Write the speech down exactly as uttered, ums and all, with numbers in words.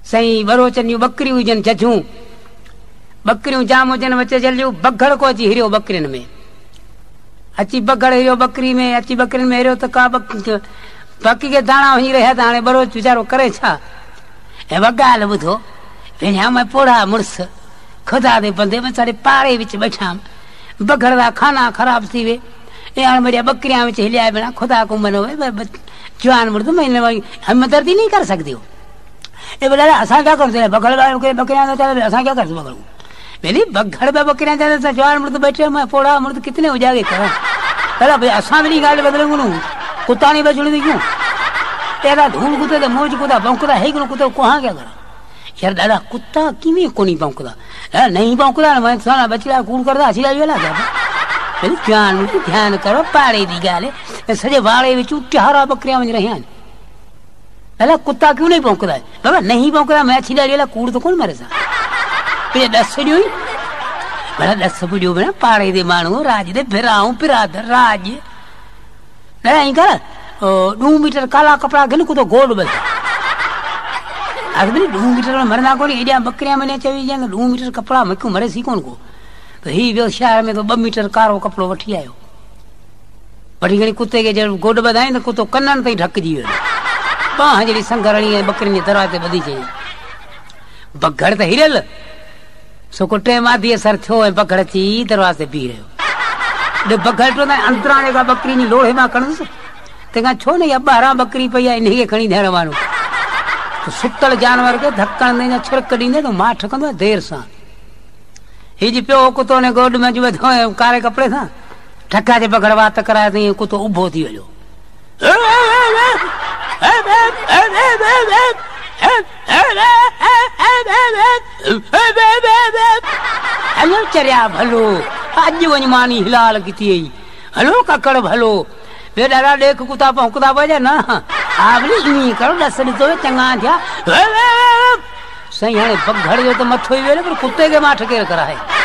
सही बरो चनियूं बकरियूं हुजनि छछूं बकरियूं जाम हुजनि वचे जलियूं बघड़ को अची हिरियो बकरियुनि में अची बघड़ हिरियो बकरी में अची बकरियुनि में हिरियो त का बाक़ी के दाणा वही रहिया त हाणे बरो वीचारो करे छा ऐं वॻा हल ॿुधो भेणिया मैं पोड़ा मुड़स खुदा दे बंदे में सारे पाड़े विच बैठा बघड़ दा खाना खराब थी वे ए हाणे मेरिया बकरियां विच हिलिया बिना खुदा को मनो जवान मुर्द मैं हमदर्दी नहीं कर सकती हो ए बोला असा क्या करते बघड़ के बकरियां चले असा क्या करते बघड़ मेरी बघड़ में बकरियां चले जवान मुर्द बैठे मैं पोड़ा मुर्द कितने उजागे कर पहला भाई असा भी गाल बदलूंगा कुत्ता नहीं बचने दी क्यों तेरा धूल कुत्ते मौज कुत्ता भौंकदा है कि कुत्ते कहाँ क्या करा यार दादा कुत्ता किमें कोनी भौंकदा नहीं भौंकदा मैं सारा बचड़ा कूड़ करदा हसी लाई वेला क्या ध्यान ध्यान करो पाड़े दी गाल सजे वाड़े विच चारा बकरियां वञ रहियां दादा कुत्ता क्यों नहीं भौंकदा बाबा नहीं भौंकदा मैं हसी लाई वेला कूड़ तो कौन मारे सा पे दस ॾियो भला दस ॾियो भेण पाड़े दे माण्हू राज दे फिराऊं पिरादर राज नहीं कर दो मीटर काला कपड़ा घन को तो गोड़ बस अगली दो मीटर में मरना को नहीं एडिया बकरियां मैंने चवी जाए दो मीटर कपड़ा मैं क्यों मरे सी कौन को तो ही व्यो शहर में तो दो मीटर कारो कपड़ो वठी आयो वठी गणी कुत्ते के जब गोड़ बधाई तो कुत्तो कन्नन तई ढक जी बाह जड़ी संगरणी है बकरी के दरवाजे बधी छे बघड़ त हिरल सो को टे मादी सर थयो है बघड़ ची दरवाजे बी रहो दे बघड़ तो अंतराणे का बकरी नी लोहे मा कणस तेगा छो ने बारह बकरी पई इन के खणी देण वालो तो सुतल जानवर के धक्कण ने छिड़क दींदे तो मां ठकंदो देर सा ही जी प्यो कुत्तो ने गोड में जो धोए कारे कपड़े था ठका जे बघड़ बात कराए ती कुत्तो उभो थी वयो हलो चरिया भलो अज वञ मानी हिलाल की हलो ककड़ भलो वे ॾाढा ॾेख कुत्ता भौंकदा पिया न आवली ईअं करो ॾस ॾिसो चङा थिया साईं हाणे बघड़ जो त मथो ई वेले पर कुत्ते खे मां ठकेर कराए